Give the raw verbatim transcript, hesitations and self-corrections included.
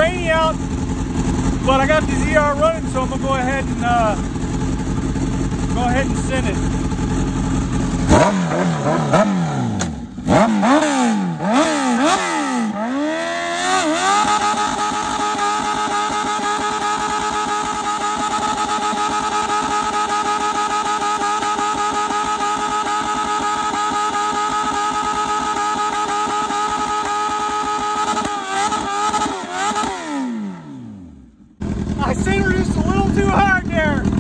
rainy out, but I got the Z R running, so I'm gonna go ahead and uh, go ahead and send it. I centered just a little too hard there.